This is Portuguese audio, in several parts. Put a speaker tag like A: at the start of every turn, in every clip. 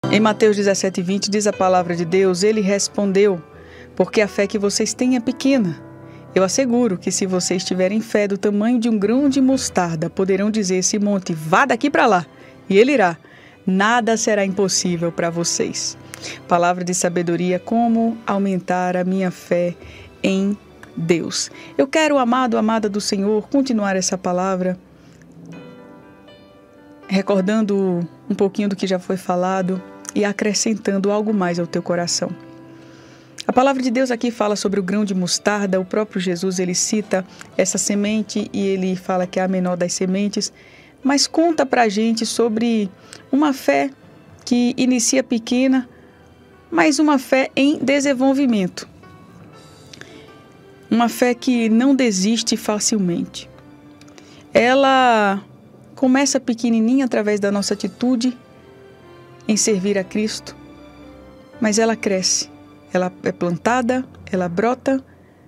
A: Em Mateus 17:20 diz a palavra de Deus: Ele respondeu, porque a fé que vocês têm é pequena. Eu asseguro que se vocês tiverem fé do tamanho de um grão de mostarda, poderão dizer esse monte, vá daqui para lá, e ele irá. Nada será impossível para vocês. Palavra de sabedoria, como aumentar a minha fé em Deus. Eu quero, amado, amada do Senhor, continuar essa palavra, recordando um pouquinho do que já foi falado e acrescentando algo mais ao teu coração. A palavra de Deus aqui fala sobre o grão de mostarda. O próprio Jesus, ele cita essa semente e ele fala que é a menor das sementes, mas conta para a gente sobre uma fé que inicia pequena, mas uma fé em desenvolvimento. Uma fé que não desiste facilmente. Ela começa pequenininha através da nossa atitude em servir a Cristo, mas ela cresce. Ela é plantada, ela brota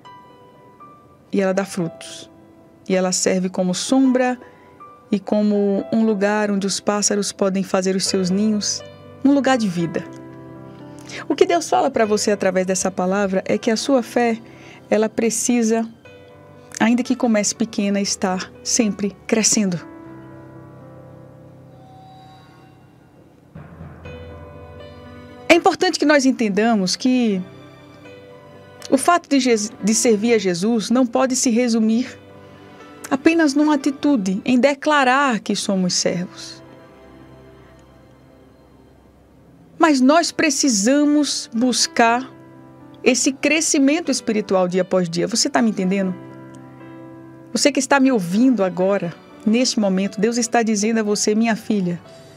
A: e ela dá frutos. E ela serve como sombra e como um lugar onde os pássaros podem fazer os seus ninhos, um lugar de vida. O que Deus fala para você através dessa palavra é que a sua fé, ela precisa, ainda que comece pequena, estar sempre crescendo. É importante que nós entendamos que o fato de servir a Jesus não pode se resumir apenas numa atitude, em declarar que somos servos. Mas nós precisamos buscar esse crescimento espiritual dia após dia. Você está me entendendo? Você que está me ouvindo agora, neste momento, Deus está dizendo a você, minha filha,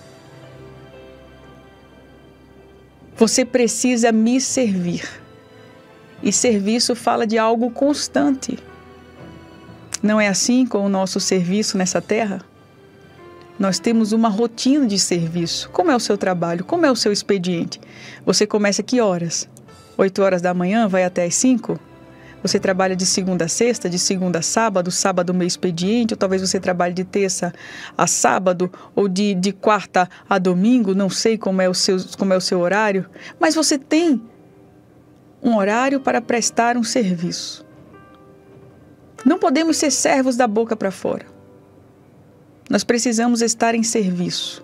A: você precisa me servir. E serviço fala de algo constante. Não é assim com o nosso serviço nessa terra? Nós temos uma rotina de serviço. Como é o seu trabalho? Como é o seu expediente? Você começa que horas? 8 horas da manhã, vai até as 5? Você trabalha de segunda a sexta, de segunda a sábado, sábado meio expediente, ou talvez você trabalhe de terça a sábado, ou de quarta a domingo, não sei como é o seu horário, mas você tem um horário para prestar um serviço. Não podemos ser servos da boca para fora. Nós precisamos estar em serviço.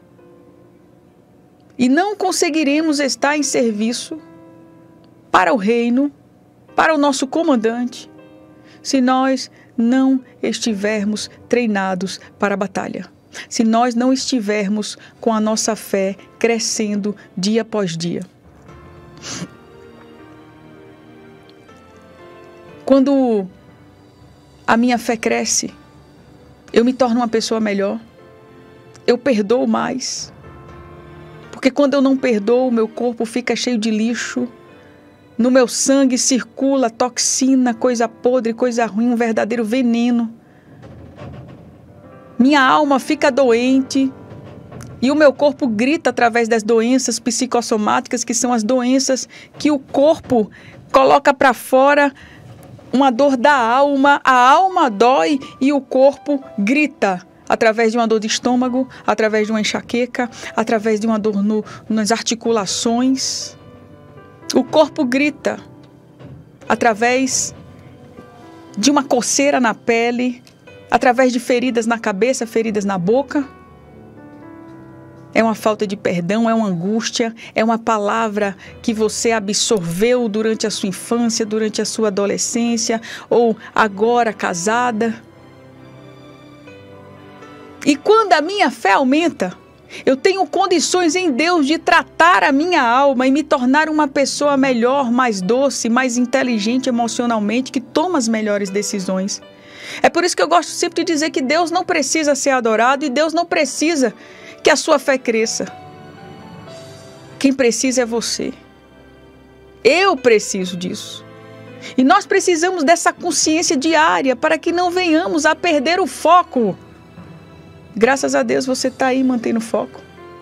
A: E não conseguiremos estar em serviço para o reino, para o nosso comandante, se nós não estivermos treinados para a batalha. Se nós não estivermos com a nossa fé crescendo dia após dia. Quando a minha fé cresce, eu me torno uma pessoa melhor. Eu perdoo mais. Porque quando eu não perdoo, meu corpo fica cheio de lixo. No meu sangue circula toxina, coisa podre, coisa ruim, um verdadeiro veneno. Minha alma fica doente e o meu corpo grita através das doenças psicossomáticas, que são as doenças que o corpo coloca para fora, uma dor da alma. A alma dói e o corpo grita através de uma dor de estômago, através de uma enxaqueca, através de uma dor nas articulações. O corpo grita através de uma coceira na pele, através de feridas na cabeça, feridas na boca. É uma falta de perdão, é uma angústia, é uma palavra que você absorveu durante a sua infância, durante a sua adolescência, ou agora casada. E quando a minha fé aumenta, eu tenho condições em Deus de tratar a minha alma e me tornar uma pessoa melhor, mais doce, mais inteligente emocionalmente, que toma as melhores decisões. É por isso que eu gosto sempre de dizer que Deus não precisa ser adorado e Deus não precisa que a sua fé cresça. Quem precisa é você. Eu preciso disso. E nós precisamos dessa consciência diária para que não venhamos a perder o foco. Graças a Deus você está aí mantendo o foco.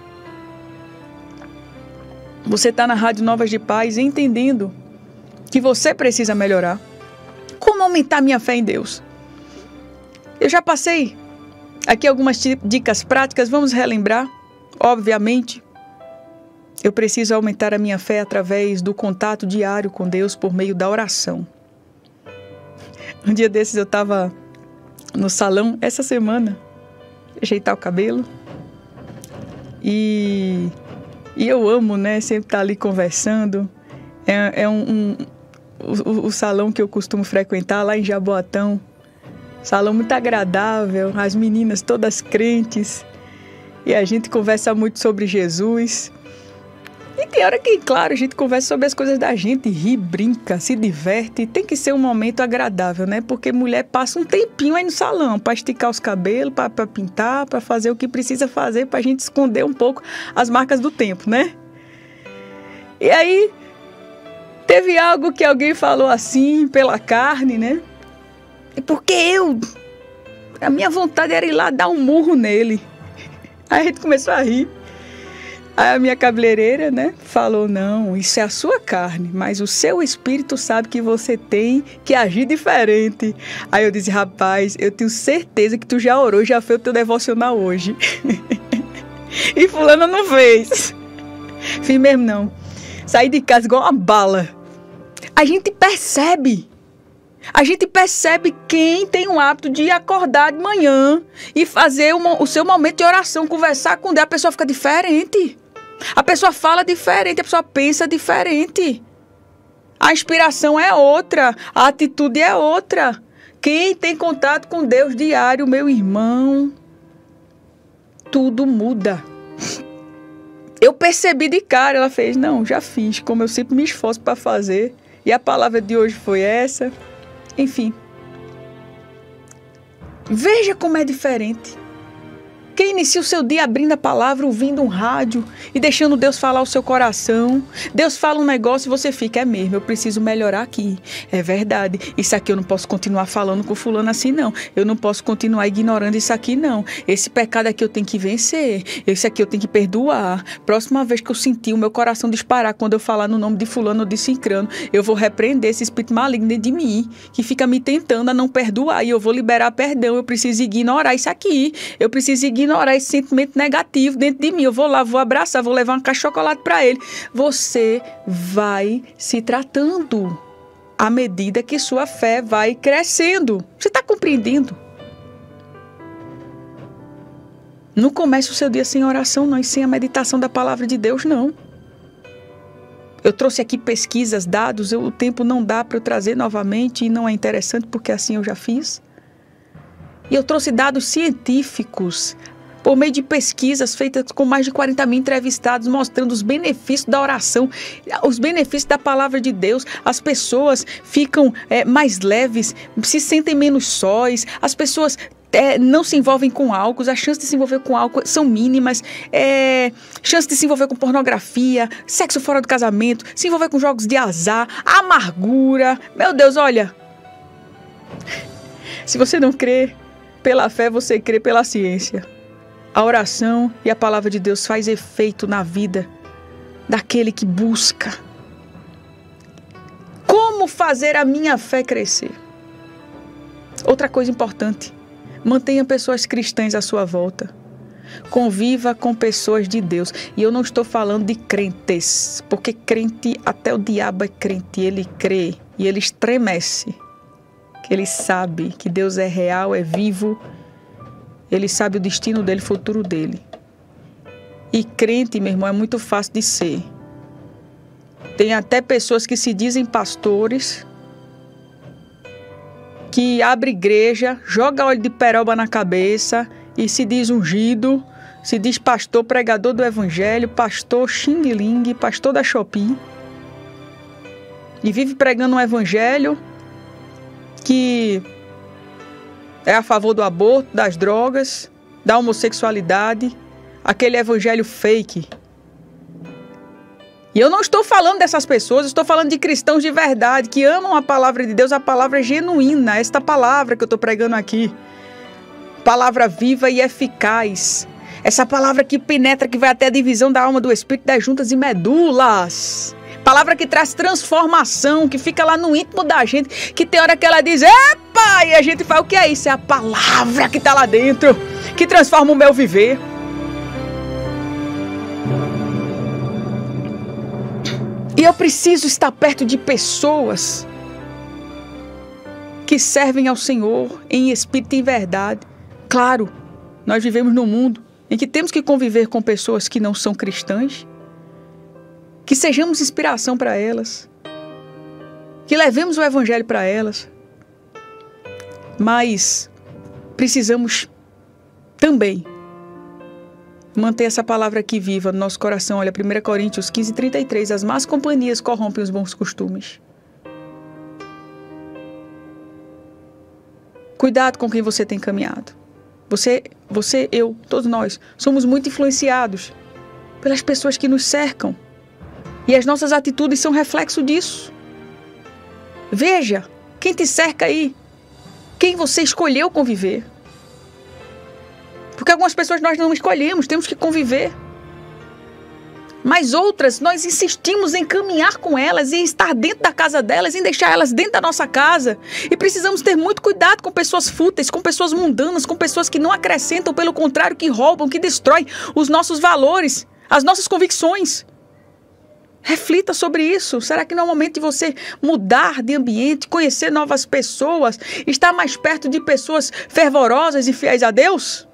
A: Você está na Rádio Novas de Paz entendendo que você precisa melhorar. Como aumentar minha fé em Deus? Eu já passei aqui algumas dicas práticas, vamos relembrar, obviamente. Eu preciso aumentar a minha fé através do contato diário com Deus por meio da oração. Um dia desses eu estava no salão, essa semana, ajeitar o cabelo. E eu amo, né? Sempre estar ali conversando. O salão que eu costumo frequentar lá em Jaboatão. Salão muito agradável, as meninas todas crentes. E a gente conversa muito sobre Jesus. E tem hora que, claro, a gente conversa sobre as coisas da gente, ri, brinca, se diverte. Tem que ser um momento agradável, né? Porque mulher passa um tempinho aí no salão para esticar os cabelos, para pintar, para fazer o que precisa fazer, para a gente esconder um pouco as marcas do tempo, né? E aí, teve algo que alguém falou assim, pela carne, né? É porque a minha vontade era ir lá dar um murro nele. Aí a gente começou a rir. Aí a minha cabeleireira, né, falou, não, isso é a sua carne, mas o seu espírito sabe que você tem que agir diferente. Aí eu disse, rapaz, eu tenho certeza que tu já orou, já fez o teu devocional hoje. E fulano não fez. Fiz mesmo não. Saí de casa igual uma bala. A gente percebe quem tem o hábito de acordar de manhã e fazer o seu momento de oração, conversar com Deus. A pessoa fica diferente. A pessoa fala diferente, a pessoa pensa diferente. A inspiração é outra, a atitude é outra. Quem tem contato com Deus diário, meu irmão, tudo muda. Eu percebi de cara, ela fez, não, já fiz, como eu sempre me esforço para fazer. E a palavra de hoje foi essa. Enfim, veja como é diferente. Quem inicia o seu dia abrindo a palavra, ouvindo um rádio e deixando Deus falar o seu coração. Deus fala um negócio e você fica, é mesmo, eu preciso melhorar aqui. É verdade, isso aqui eu não posso continuar falando com fulano assim não. Eu não posso continuar ignorando isso aqui não. Esse pecado aqui eu tenho que vencer. Esse aqui eu tenho que perdoar. Próxima vez que eu sentir o meu coração disparar quando eu falar no nome de fulano ou de cicrano, eu vou repreender esse espírito maligno dentro de mim, que fica me tentando a não perdoar. E eu vou liberar perdão. Eu preciso ignorar isso aqui. Eu preciso ignorar esse sentimento negativo dentro de mim. Eu vou lá, vou abraçar, vou levar uma caixa de chocolate para ele. Você vai se tratando à medida que sua fé vai crescendo. Você está compreendendo? Não comece o seu dia sem oração, não, e sem a meditação da palavra de Deus, não. Eu trouxe aqui pesquisas, dados, o tempo não dá para eu trazer novamente e não é interessante porque assim eu já fiz. E eu trouxe dados científicos por meio de pesquisas feitas com mais de 40 mil entrevistados, mostrando os benefícios da oração, os benefícios da palavra de Deus. As pessoas ficam mais leves, se sentem menos sós, as pessoas não se envolvem com álcool, as chances de se envolver com álcool são mínimas, chances de se envolver com pornografia, sexo fora do casamento, se envolver com jogos de azar, amargura. Meu Deus, olha, se você não crê pela fé, você crê pela ciência. A oração e a palavra de Deus faz efeito na vida daquele que busca. Como fazer a minha fé crescer? Outra coisa importante, mantenha pessoas cristãs à sua volta. Conviva com pessoas de Deus. E eu não estou falando de crentes, porque crente, até o diabo é crente, ele crê e ele estremece. Que ele sabe que Deus é real, é vivo. Ele sabe o destino dele, o futuro dele. E crente, meu irmão, é muito fácil de ser. Tem até pessoas que se dizem pastores, que abre igreja, joga óleo de peroba na cabeça e se diz ungido, se diz pastor, pregador do evangelho, pastor xing-ling, pastor da Shopee. E vive pregando um evangelho que é a favor do aborto, das drogas, da homossexualidade, aquele evangelho fake. E eu não estou falando dessas pessoas, eu estou falando de cristãos de verdade, que amam a palavra de Deus, a palavra genuína, esta palavra que eu estou pregando aqui. Palavra viva e eficaz. Essa palavra que penetra, que vai até a divisão da alma, do espírito, das juntas e medulas. Palavra que traz transformação, que fica lá no íntimo da gente, que tem hora que ela diz, epa, e a gente fala, o que é isso? É a palavra que está lá dentro, que transforma o meu viver. E eu preciso estar perto de pessoas que servem ao Senhor em espírito e em verdade. Claro, nós vivemos num mundo em que temos que conviver com pessoas que não são cristãs, que sejamos inspiração para elas, que levemos o Evangelho para elas, mas precisamos também manter essa palavra aqui viva no nosso coração. Olha, 1 Coríntios 15:33, as más companhias corrompem os bons costumes. Cuidado com quem você tem caminhado. Você, eu, todos nós, somos muito influenciados pelas pessoas que nos cercam. E as nossas atitudes são reflexo disso. Veja, quem te cerca aí, quem você escolheu conviver. Porque algumas pessoas nós não escolhemos, temos que conviver. Mas outras, nós insistimos em caminhar com elas, em estar dentro da casa delas, em deixar elas dentro da nossa casa. E precisamos ter muito cuidado com pessoas fúteis, com pessoas mundanas, com pessoas que não acrescentam, pelo contrário, que roubam, que destroem os nossos valores, as nossas convicções. Reflita sobre isso. Será que não é o momento de você mudar de ambiente, conhecer novas pessoas, estar mais perto de pessoas fervorosas e fiéis a Deus?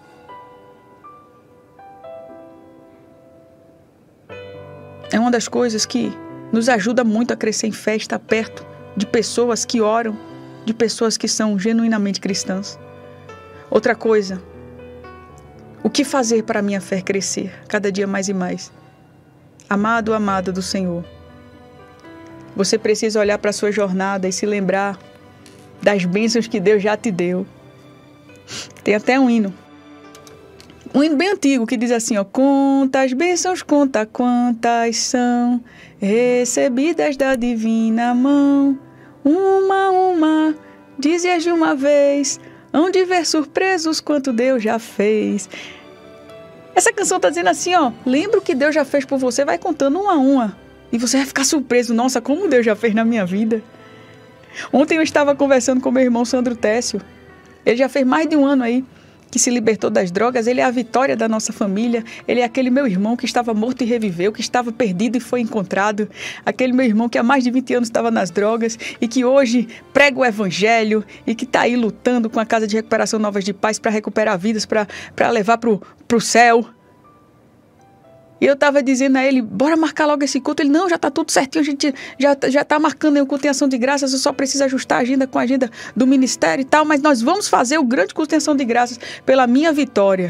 A: É uma das coisas que nos ajuda muito a crescer em fé, estar perto de pessoas que oram, de pessoas que são genuinamente cristãs. Outra coisa, o que fazer para a minha fé crescer cada dia mais e mais? Amado, amada do Senhor, você precisa olhar para a sua jornada e se lembrar das bênçãos que Deus já te deu. Tem até um hino bem antigo que diz assim, ó: conta as bênçãos, conta quantas são, recebidas da divina mão, uma, dize-as de uma vez, hão de ver surpresos quanto Deus já fez. Essa canção está dizendo assim, ó, lembra o que Deus já fez por você, vai contando uma. E você vai ficar surpreso, nossa, como Deus já fez na minha vida. Ontem eu estava conversando com meu irmão Sandro Técio. Ele já fez mais de um ano aí que se libertou das drogas. Ele é a vitória da nossa família. Ele é aquele meu irmão que estava morto e reviveu, que estava perdido e foi encontrado. Aquele meu irmão que há mais de 20 anos estava nas drogas e que hoje prega o Evangelho e que está aí lutando com a Casa de Recuperação Novas de Paz para recuperar vidas, para levar para o céu. E eu estava dizendo a ele, bora marcar logo esse culto. Ele, não, já está tudo certinho, a gente já está marcando aí o culto em ação de graças, eu só preciso ajustar a agenda com a agenda do ministério e tal, mas nós vamos fazer o grande culto em ação de graças pela minha vitória.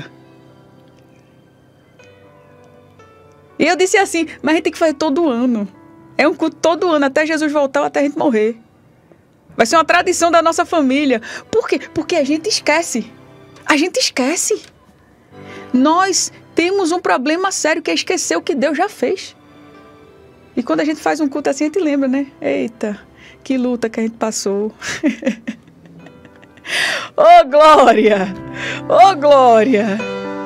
A: E eu disse assim, mas a gente tem que fazer todo ano. É um culto todo ano, até Jesus voltar ou até a gente morrer. Vai ser uma tradição da nossa família. Por quê? Porque a gente esquece. A gente esquece. Nós temos um problema sério que é esquecer o que Deus já fez. E quando a gente faz um culto assim, a gente lembra, né? Eita, que luta que a gente passou. Oh, glória! Oh, glória!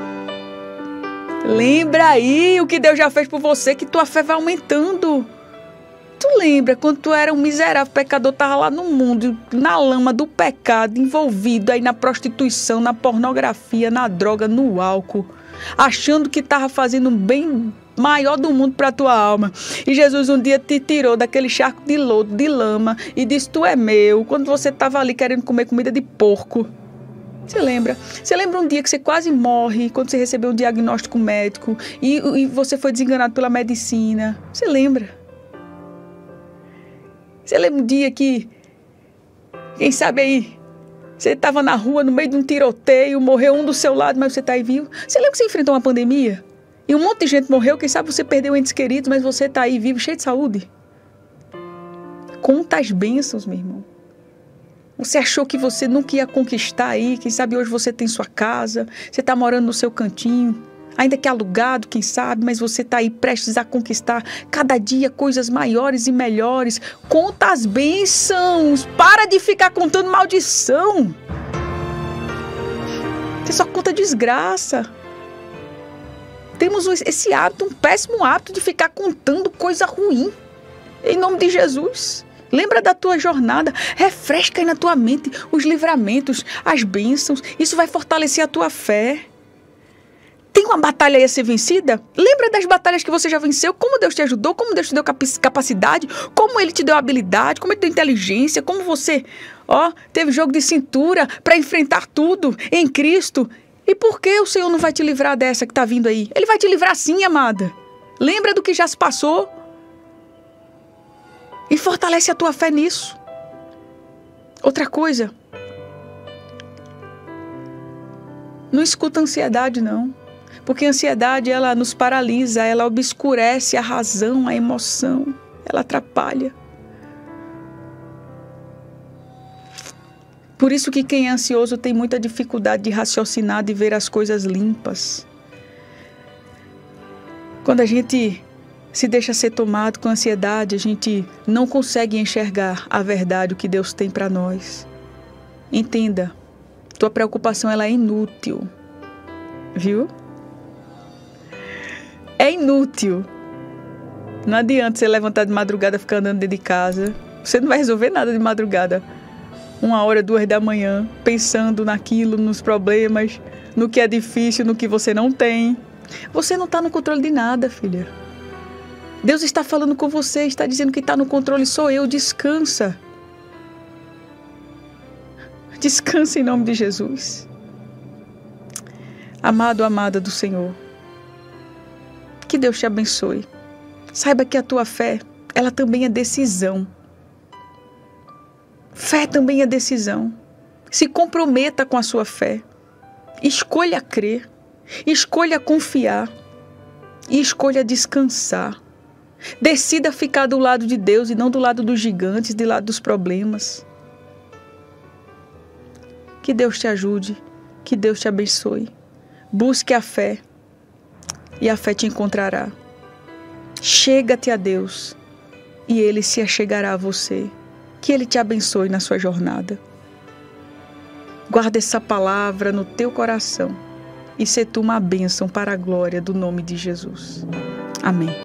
A: Lembra aí o que Deus já fez por você, que tua fé vai aumentando. Tu lembra quando tu era um miserável pecador, tava lá no mundo, na lama do pecado, envolvido aí na prostituição, na pornografia, na droga, no álcool, achando que estava fazendo um bem maior do mundo para a tua alma. E Jesus um dia te tirou daquele charco de lodo, de lama, e disse, tu é meu, quando você estava ali querendo comer comida de porco. Você lembra? Você lembra um dia que você quase morre, quando você recebeu um diagnóstico médico, e você foi desenganado pela medicina? Você lembra? Você lembra um dia que, quem sabe aí, você estava na rua, no meio de um tiroteio, morreu um do seu lado, mas você está aí vivo? Você lembra que você enfrentou uma pandemia? E um monte de gente morreu, quem sabe você perdeu entes queridos, mas você está aí vivo, cheio de saúde? Conta as bênçãos, meu irmão. Você achou que você nunca ia conquistar aí, quem sabe hoje você tem sua casa, você está morando no seu cantinho, ainda que alugado, quem sabe, mas você está aí prestes a conquistar cada dia coisas maiores e melhores. Conta as bênçãos, para de ficar contando maldição. Você só conta desgraça. Temos esse hábito, um péssimo hábito de ficar contando coisa ruim. Em nome de Jesus. Lembra da tua jornada, refresca aí na tua mente os livramentos, as bênçãos. Isso vai fortalecer a tua fé. Tem uma batalha aí a ser vencida? Lembra das batalhas que você já venceu? Como Deus te ajudou? Como Deus te deu capacidade? Como Ele te deu habilidade? Como Ele te deu inteligência? Como você, teve jogo de cintura para enfrentar tudo em Cristo? E por que o Senhor não vai te livrar dessa que está vindo aí? Ele vai te livrar sim, amada. Lembra do que já se passou? E fortalece a tua fé nisso. Outra coisa. Não escuta a ansiedade, não. Porque a ansiedade, ela nos paralisa, ela obscurece a razão, a emoção. Ela atrapalha. Por isso que quem é ansioso tem muita dificuldade de raciocinar, de ver as coisas limpas. Quando a gente se deixa ser tomado com ansiedade, a gente não consegue enxergar a verdade, o que Deus tem para nós. Entenda, tua preocupação ela é inútil, viu? É inútil. Não adianta você levantar de madrugada e ficar andando dentro de casa. Você não vai resolver nada de madrugada. 1h, 2 da manhã, pensando naquilo, nos problemas, no que é difícil, no que você não tem. Você não está no controle de nada, filha. Deus está falando com você, está dizendo que está no controle, sou eu, descansa. Descansa em nome de Jesus. Amado, amada do Senhor, que Deus te abençoe. Saiba que a tua fé, ela também é decisão. Fé também é decisão. Se comprometa com a sua fé. Escolha crer. Escolha confiar. E escolha descansar. Decida ficar do lado de Deus e não do lado dos gigantes, do lado dos problemas. Que Deus te ajude. Que Deus te abençoe. Busque a fé. E a fé te encontrará. Chega-te a Deus. E Ele se achegará a você. Que Ele te abençoe na sua jornada. Guarda essa palavra no teu coração e se tu uma bênção para a glória do nome de Jesus. Amém.